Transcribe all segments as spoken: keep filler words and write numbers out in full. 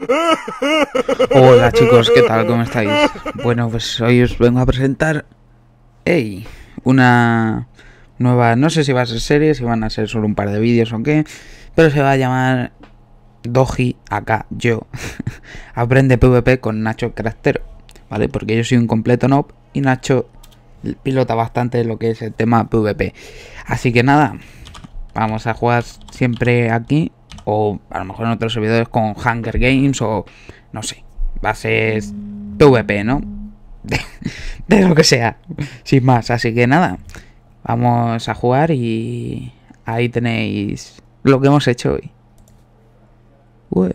Hola chicos, ¿qué tal? ¿Cómo estáis? Bueno, pues hoy os vengo a presentar hey, una nueva, no sé si va a ser serie, si van a ser solo un par de vídeos o qué, pero se va a llamar Doji, acá yo, aprende PvP con Nacho Crastero, ¿vale? Porque yo soy un completo noob y Nacho pilota bastante lo que es el tema PvP. Así que nada, vamos a jugar siempre aquí, o a lo mejor en otros servidores con Hunger Games o no sé, bases PvP, ¿no? De, de lo que sea, sin más. Así que nada, vamos a jugar y ahí tenéis lo que hemos hecho hoy. Ué.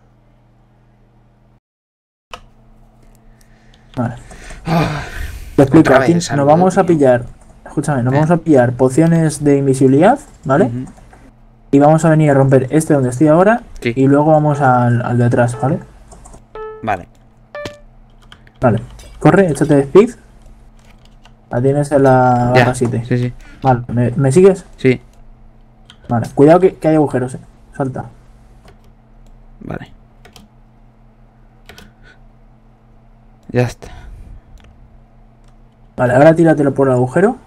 Vale. Ah, Te explico, otra aquí vez, nos saludo, vamos a tío. pillar, escúchame, nos ¿Eh? vamos a pillar pociones de invisibilidad, ¿vale? Uh-huh. Y vamos a venir a romper este donde estoy ahora Sí. y luego vamos al, al de atrás, ¿vale? Vale. Vale. Corre, échate de speed. La tienes en la barra Ya. siete. Sí, sí. Vale, ¿me, me sigues? Sí. Vale, cuidado que, que hay agujeros, eh. Salta. Vale. Ya está. Vale, ahora tíratelo por el agujero.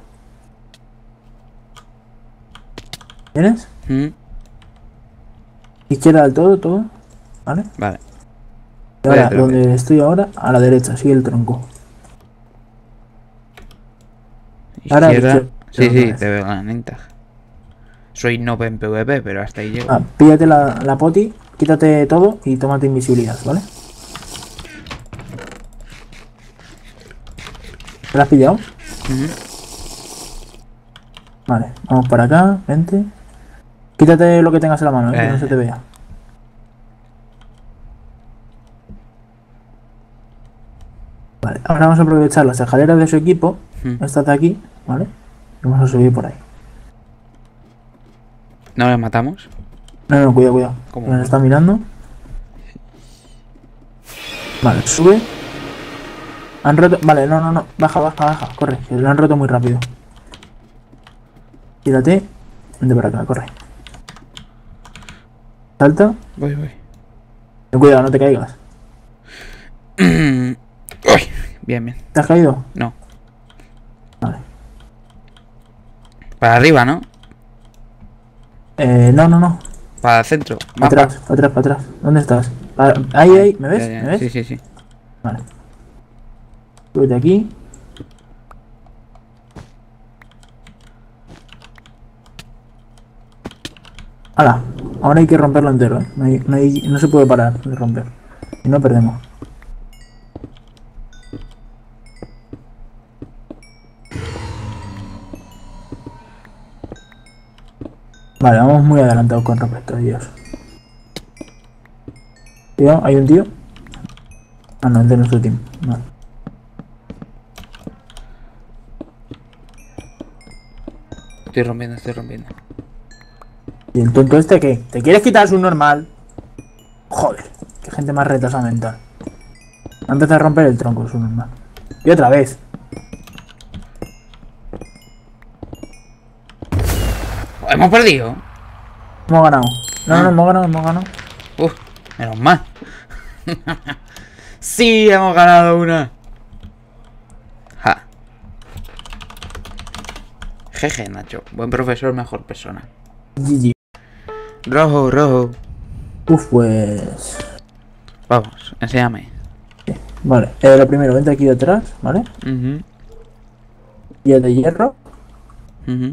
¿Tienes? Mm. Izquierda del todo, todo. ¿Vale? Vale. Y Voy ahora, detrás de él. donde estoy ahora, a la derecha, sigue el tronco. Ahora a la Izquierda. izquierda Sí, otra sí, vez. te veo la ventaja. Soy noob en PvP, pero hasta ahí llego. Ah, píllate la, la poti, quítate todo y tómate invisibilidad, ¿vale? ¿Te la has pillado? Uh-huh. Vale, vamos para acá, vente. Quítate lo que tengas en la mano, ¿eh? Eh. Que no se te vea. Vale, ahora vamos a aprovechar las escaleras de su equipo. Uh-huh. Estas de aquí, ¿vale? Y vamos a subir por ahí. ¿No le matamos? No, no, cuidado, cuidado. ¿Cómo? Que nos está mirando. Vale, sube. Han roto. Vale, no, no, no. Baja, baja, baja. Corre, que lo han roto muy rápido. Quítate. Vente para acá, corre. Salta. Voy, voy. Ten cuidado, no te caigas. Uy, bien, bien. ¿Te has caído? No. Vale. Para arriba, ¿no? Eh, no, no, no. Para el centro. Para Mapa. atrás, para atrás, para atrás. ¿Dónde estás? Ah, ahí, ahí. ¿Me ves? Ya, ya. ¿Me ves? Sí, sí, sí. Vale. Súbete aquí. ¡Hala! Ahora hay que romperlo entero, ¿eh? No, hay, no, hay, no se puede parar de romper. Si no, perdemos. Vale, vamos muy adelantados con respecto a ellos. Tío, ¿hay un tío? Ah, no, es de nuestro team. Vale. Estoy rompiendo, estoy rompiendo. ¿Y el tonto este qué? ¿Te quieres quitar su normal? Joder, qué gente más retrasada mental. Ha empezado a romper el tronco su normal. Y otra vez. ¡Hemos perdido! Hemos ganado. No, no, Ah. no, hemos ganado, hemos ganado. Uf, menos mal. Sí, hemos ganado una. Ja. Jeje, Nacho. Buen profesor, mejor persona. G G. Rojo, rojo. Uf, pues... Vamos, enséñame. Vale, eh, lo primero, vente aquí detrás, ¿vale? Uh-huh. Y el de hierro. Uh-huh.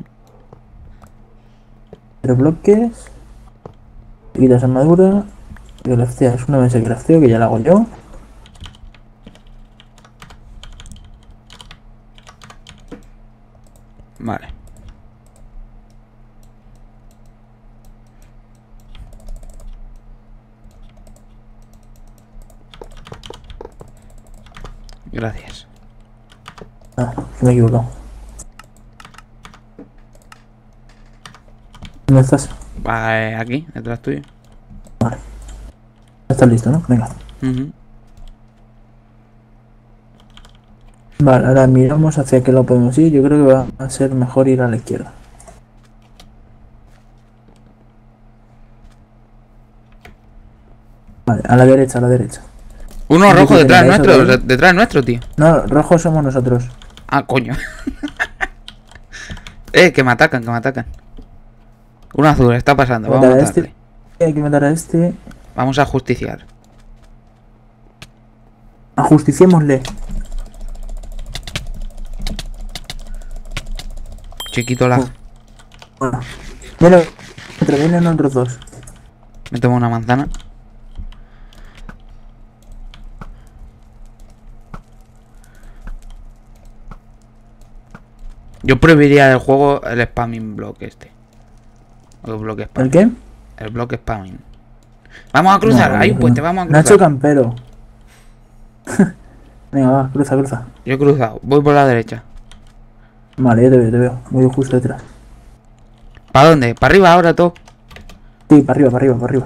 Tres bloques. Te quitas armadura. Y crafteas una vez el crafteo, que ya lo hago yo. Vale. Gracias. Ah, que me he equivocado. ¿Dónde estás? Vale, aquí, detrás tuyo. Vale. Estás listo, ¿no? Venga. Uh-huh. Vale, ahora miramos hacia qué lado podemos ir. Yo creo que va a ser mejor ir a la izquierda. Vale, a la derecha, a la derecha. Uno ¿Y rojo qué detrás tenéis, nuestro, otro? de- detrás nuestro, tío. No, rojos somos nosotros. Ah, coño. eh, que me atacan, que me atacan. Uno azul, está pasando, Hay que vamos a matar a matarle. este. Hay que matar a este. Vamos a justiciar. Ajusticiémosle. Chiquito la... Bueno. Bueno, otro, vienen otros dos. Me tomo una manzana. Yo prohibiría del juego el spamming block este. O el bloque ¿El spamming. qué? El bloque spamming. Vamos a cruzar, No, hay un no. puente, vamos a cruzar. Nacho Campero. Venga, va, cruza, cruza. Yo he cruzado, voy por la derecha. Vale, yo te veo, te veo. Voy justo detrás. ¿Para dónde? ¿Para arriba ahora todo? Sí, para arriba, para arriba, para arriba.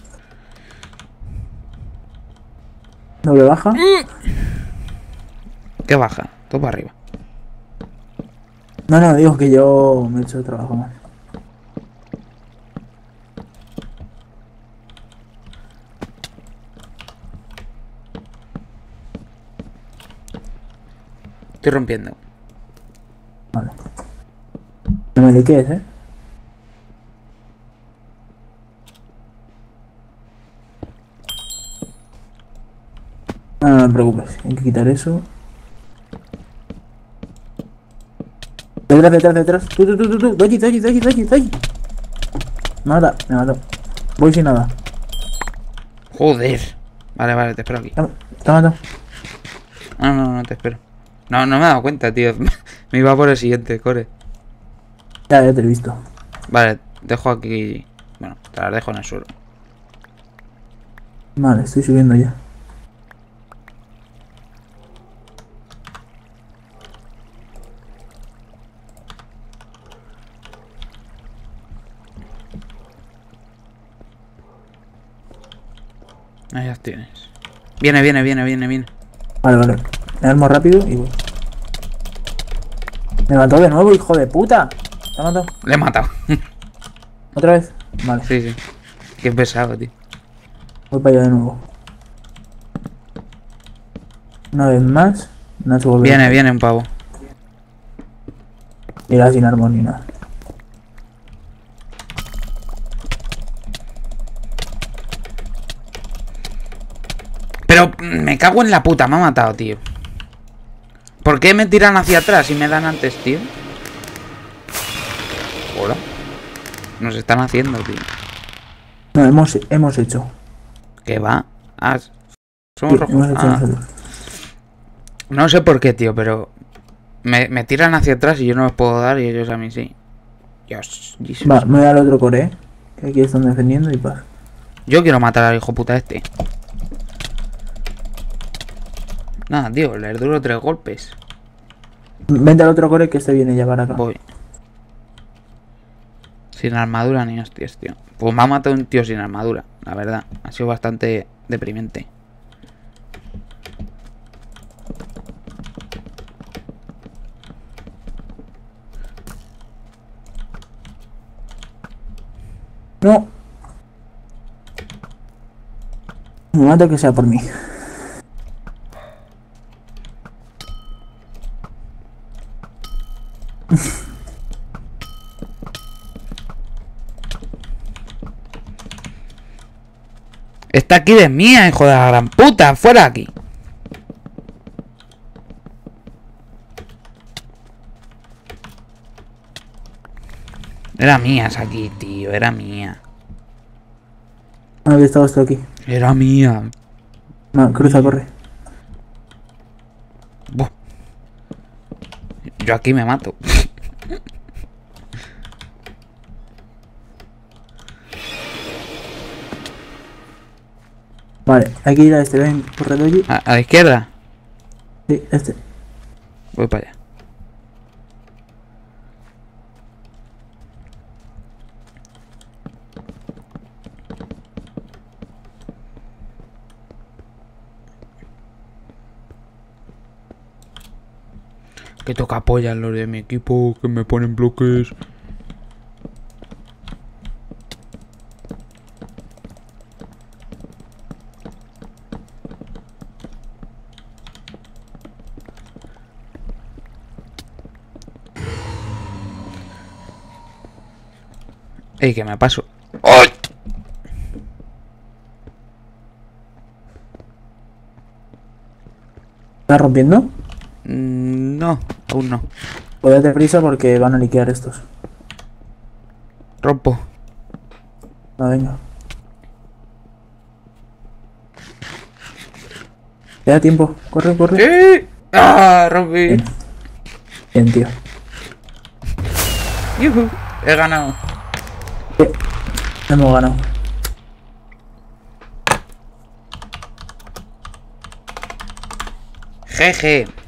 Doble baja. ¿Qué baja? Todo para arriba. No, no, digo que yo me he hecho trabajo más. Estoy rompiendo. Vale. No me liquees, eh. No, no, no te preocupes. Hay que quitar eso. Detrás, detrás, detrás. Tú, tú, tú, tú, tú. Doji, doji, doji, doji, doji. Me mata, me mató. Voy sin nada. Joder. Vale, vale, te espero aquí. Te te mato. No, no, no te espero. No, no me he dado cuenta, tío. Me iba por el siguiente, core. Ya, ya te he visto. Vale, dejo aquí... Bueno, te las dejo en el suelo. Vale, estoy subiendo ya. Ahí las tienes. Viene, viene, viene, viene, viene. Vale, vale. Me armo rápido y voy. Me mató de nuevo, hijo de puta. ¿Te ha matado? Le he matado. ¿Otra vez? Vale, Sí, sí. Qué pesado, tío. voy para allá de nuevo. Una vez más. Nacho vuelve. Viene, viene un pavo. Irá sin armas ni nada. Pero mm, me cago en la puta, me ha matado, tío. ¿Por qué me tiran hacia atrás y me dan antes, tío? Hola. Nos están haciendo, tío. No, hemos, hemos hecho. ¿Qué va? Ah, Sí, somos rojos. hemos hecho Ah, nosotros. no sé por qué, tío, pero... Me, me tiran hacia atrás y yo no los puedo dar y ellos a mí sí. Dios, Jesus. Va, me voy al otro core, eh. Que aquí están defendiendo y paz. Yo quiero matar al hijo puta este. Nada, tío, les duro tres golpes. Vente al otro core que este viene ya para acá. Voy. Sin armadura ni hostias, tío. Pues me ha matado un tío sin armadura, la verdad. Ha sido bastante deprimente. No. Me mata que sea por mí. Esta aquí es mía, hijo de la gran puta. Fuera aquí. Era mía esa aquí, tío. Era mía. Ah, que estaba esto aquí. Era mía. No, cruza, corre. Buah. Yo aquí me mato. Vale, hay que ir a este, ven, corre doji. A, a la izquierda. Sí, este. Voy para allá. Que toca apoyar los de mi equipo, que me ponen bloques. Ey, que me paso. ¡Ay! ¿Estás rompiendo? Mm, no, aún no. Pues date prisa porque van a liquear estos. Rompo. No, venga. Te da tiempo. Corre, corre. ¡Sí! ¡Ah! Rompí. Bien. Bien, tío. ¡Yuhu! He ganado. Bien. Hemos ganado. Jeje.